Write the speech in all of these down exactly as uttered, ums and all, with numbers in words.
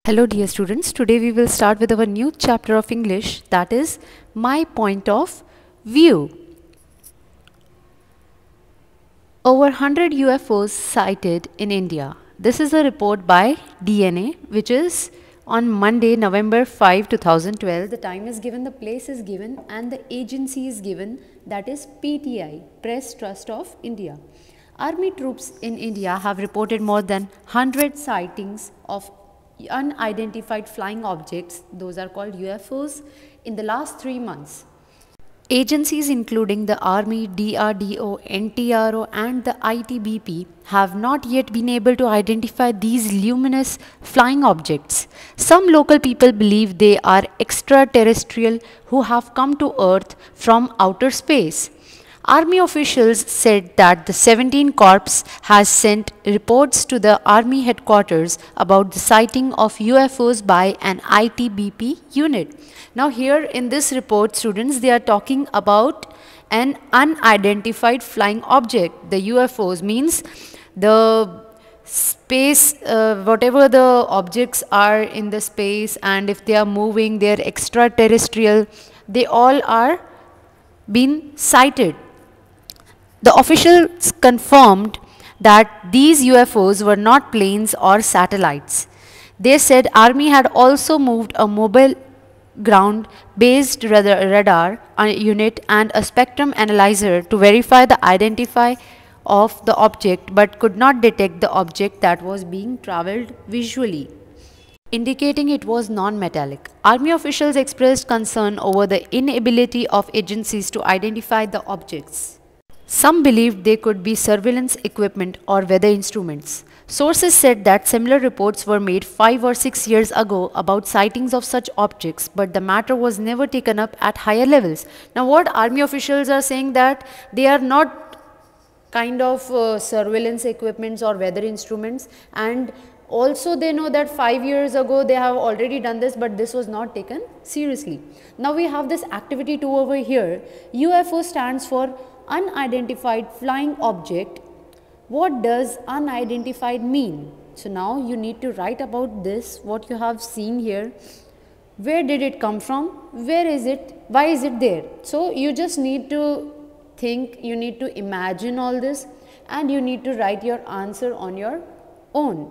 Hello dear students, today we will start with our new chapter of English, that is My Point of View. Over one hundred U F Os sighted in India. This is a report by D N A which is on Monday, November fifth, two thousand twelve. The time is given, the place is given and the agency is given, that is P T I, Press Trust of India. Army troops in India have reported more than one hundred sightings of unidentified flying objects, those are called U F Os, in the last three months. Agencies including the Army, D R D O, N T R O and the I T B P have not yet been able to identify these luminous flying objects. Some local people believe they are extraterrestrial who have come to Earth from outer space. Army officials said that the seventeenth Corps has sent reports to the Army headquarters about the sighting of U F Os by an I T B P unit. Now here in this report, students, they are talking about an unidentified flying object. The U F Os means the space, uh, whatever the objects are in the space, and if they are moving, they are extraterrestrial, they all are been sighted. The officials confirmed that these U F Os were not planes or satellites. They said Army had also moved a mobile ground-based radar unit and a spectrum analyzer to verify the identity of the object, but could not detect the object that was being traveled visually, indicating it was non-metallic. Army officials expressed concern over the inability of agencies to identify the objects. Some believed they could be surveillance equipment or weather instruments. Sources said that similar reports were made five or six years ago about sightings of such objects, but the matter was never taken up at higher levels. Now what Army officials are saying, that they are not kind of uh, surveillance equipments or weather instruments, and also they know that five years ago they have already done this, but this was not taken seriously. Now we have this activity two over here. U F O stands for unidentified flying object. What does unidentified mean? So now you need to write about this, what you have seen here. Where did it come from? Where is it? Why is it there? So you just need to think, you need to imagine all this, and you need to write your answer on your own.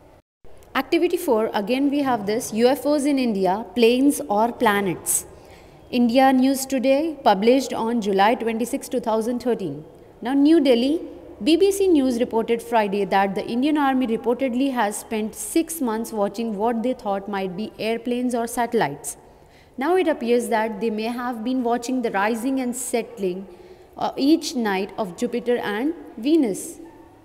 Activity four, again we have this, U F Os in India, planes or planets. India News Today, published on July twenty-sixth, two thousand thirteen. Now, New Delhi, B B C News reported Friday that the Indian Army reportedly has spent six months watching what they thought might be airplanes or satellites. Now, it appears that they may have been watching the rising and settling uh, each night of Jupiter and Venus.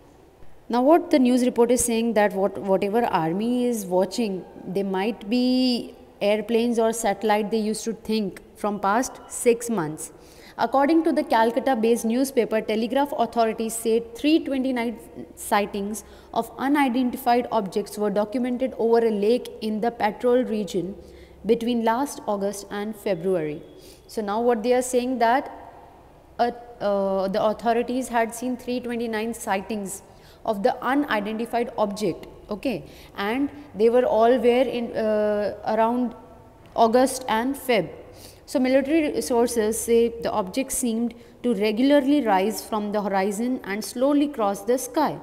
Now, what the news report is saying, that what, whatever Army is watching, they might be airplanes or satellite they used to think from past six months. According to the Calcutta-based newspaper Telegraph, authorities said three hundred twenty-nine sightings of unidentified objects were documented over a lake in the Patrol region between last August and February. So now what they are saying, that uh, uh, the authorities had seen three hundred twenty-nine sightings of the unidentified object, okay, and they were all where in uh, around August and Feb. So military sources say the object seemed to regularly rise from the horizon and slowly cross the sky.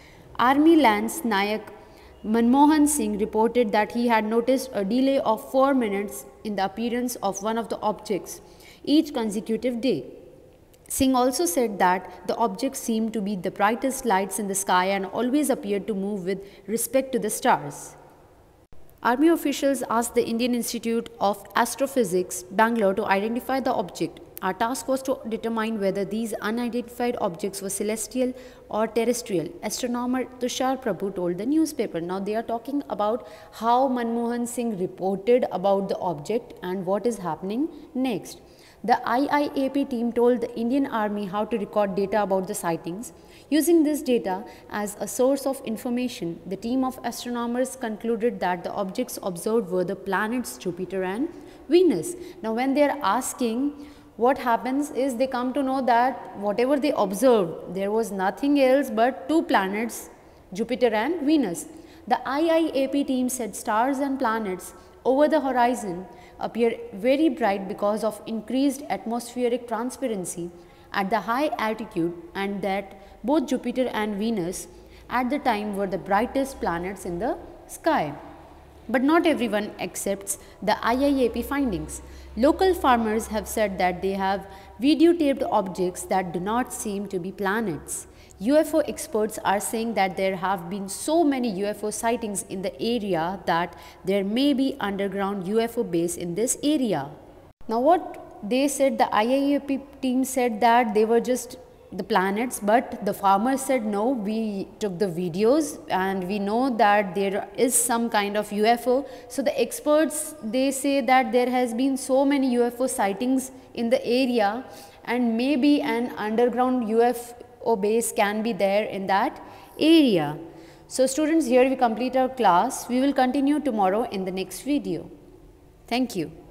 Army Lance Nayak Manmohan Singh reported that he had noticed a delay of four minutes in the appearance of one of the objects each consecutive day. Singh also said that the objects seemed to be the brightest lights in the sky and always appeared to move with respect to the stars. Army officials asked the Indian Institute of Astrophysics, Bangalore, to identify the object. Our task was to determine whether these unidentified objects were celestial or terrestrial, astronomer Tushar Prabhu told the newspaper. Now they are talking about how Manmohan Singh reported about the object and what is happening next. The I I A P team told the Indian Army how to record data about the sightings. Using this data as a source of information, the team of astronomers concluded that the objects observed were the planets Jupiter and Venus. Now when they are asking, what happens is they come to know that whatever they observed, there was nothing else but two planets, Jupiter and Venus. The I I A P team said stars and planets over the horizon appear very bright because of increased atmospheric transparency at the high altitude, and that both Jupiter and Venus at the time were the brightest planets in the sky. But not everyone accepts the I I A P findings. Local farmers have said that they have videotaped objects that do not seem to be planets. U F O experts are saying that there have been so many U F O sightings in the area that there may be underground U F O base in this area. Now what they said, the I I A P team said that they were just the planets, but the farmers said no, we took the videos and we know that there is some kind of U F O. So the experts, they say that there has been so many U F O sightings in the area, and maybe an underground U F O base can be there in that area. So students, here we complete our class. We will continue tomorrow in the next video. Thank you.